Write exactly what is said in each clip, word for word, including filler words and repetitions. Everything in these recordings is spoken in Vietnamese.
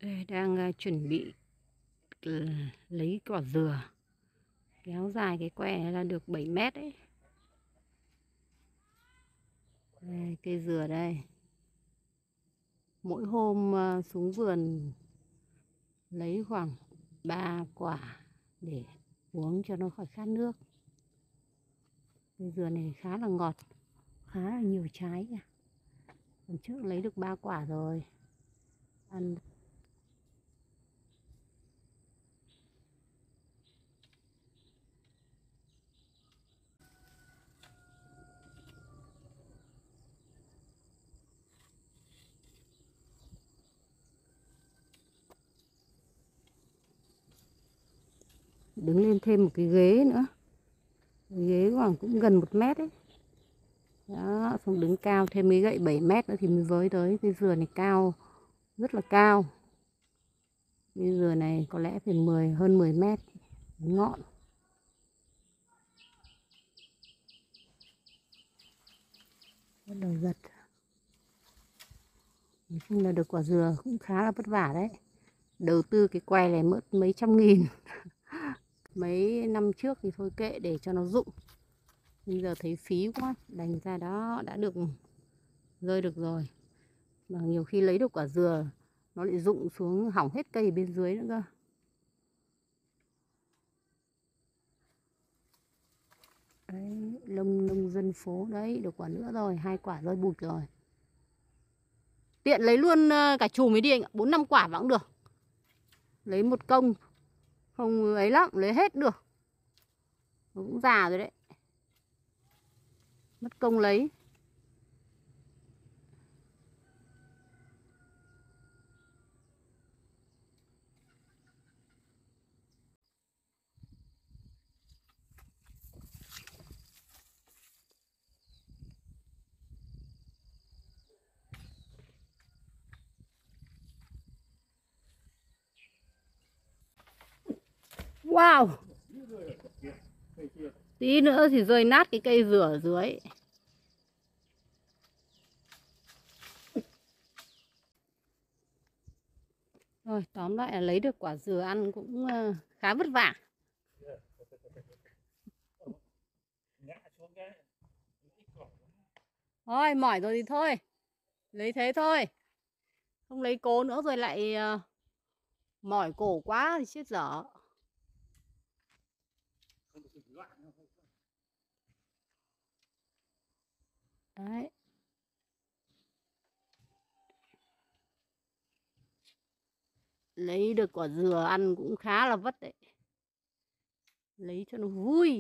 Đây đang à, chuẩn bị ừ, lấy quả dừa, kéo dài cái que này là được bảy mét đấy. Đây, cây dừa đây. Mỗi hôm à, xuống vườn lấy khoảng ba quả để uống cho nó khỏi khát nước. Cây dừa này khá là ngọt, khá là nhiều trái kìa. Lần trước lấy được ba quả rồi. Ăn đứng lên thêm một cái ghế nữa. Cái ghế khoảng cũng gần một mét đấy. Đó, xong đứng cao thêm mấy gậy bảy mét nữa thì mới với tới. Cây dừa này cao, rất là cao. Cây dừa này có lẽ phải mười, hơn mười mét ngọn. Bắt đầu giật. Nói chung là được quả dừa cũng khá là vất vả đấy. Đầu tư cái que này mất mấy trăm nghìn. Mấy năm trước thì thôi kệ để cho nó rụng. Bây giờ thấy phí quá, đành ra đó đã được rơi được rồi. Mà nhiều khi lấy được quả dừa nó lại rụng xuống hỏng hết cây bên dưới nữa cơ. Đấy, lông nông dân phố đấy, được quả nữa rồi, hai quả rơi bụt rồi. Tiện lấy luôn cả chùm ấy đi anh ạ, bốn năm quả vẫn được. Lấy một công, không ấy lắm, lấy hết được. Nó cũng già rồi đấy. Mất công lấy. Wow. Tí nữa thì rơi nát cái cây dừa ở dưới. Rồi, tóm lại là lấy được quả dừa ăn cũng khá vất vả. Thôi, mỏi rồi thì thôi. Lấy thế thôi. Không lấy cố nữa rồi lại uh, mỏi cổ quá thì chết dở. Đấy. Lấy được quả dừa ăn cũng khá là vất đấy. Lấy cho nó vui.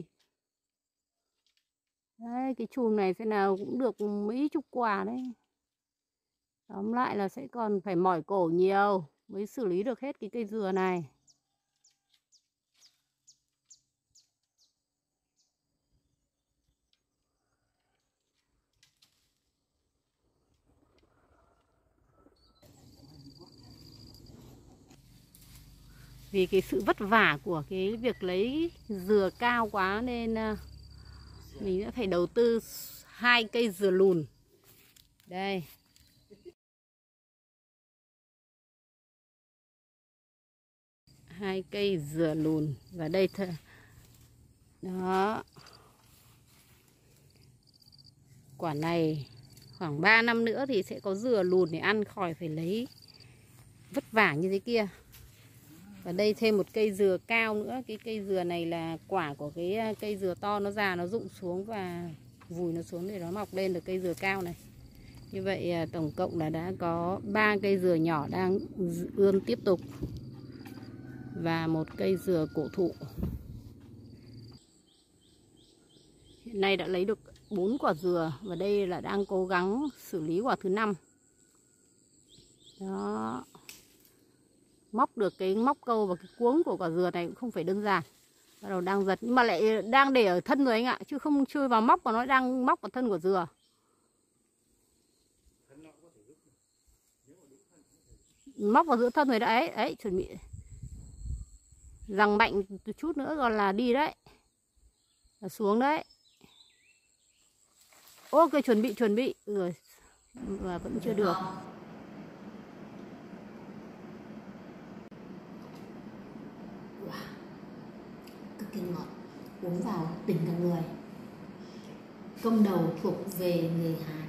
Đấy, cái chùm này thế nào cũng được mấy chục quả đấy. Tóm lại là sẽ còn phải mỏi cổ nhiều mới xử lý được hết cái cây dừa này. Vì cái sự vất vả của cái việc lấy dừa cao quá nên mình đã phải đầu tư hai cây dừa lùn. Đây. Hai cây dừa lùn và đây thôi. Đó. Quả này khoảng ba năm nữa thì sẽ có dừa lùn để ăn, khỏi phải lấy vất vả như thế kia. Và đây thêm một cây dừa cao nữa. Cái cây dừa này là quả của cái cây dừa to nó già, nó rụng xuống và vùi nó xuống để nó mọc lên được cây dừa cao này. Như vậy tổng cộng là đã có ba cây dừa nhỏ đang ươm tiếp tục và một cây dừa cổ thụ. Hiện nay đã lấy được bốn quả dừa và đây là đang cố gắng xử lý quả thứ năm. Đó. Móc được cái móc câu và cái cuống của quả dừa này cũng không phải đơn giản. Bắt đầu đang giật nhưng mà lại đang để ở thân rồi anh ạ, chứ không chui vào móc, và nó đang móc vào thân của dừa. Móc vào giữa thân rồi đấy, ấy chuẩn bị giằng mạnh một chút nữa còn là đi đấy. Là xuống đấy. Ok, chuẩn bị chuẩn bị rồi mà vẫn chưa được. Wow, cực kỳ ngọt, uống vào tỉnh cả người. Công đầu thuộc về người hái.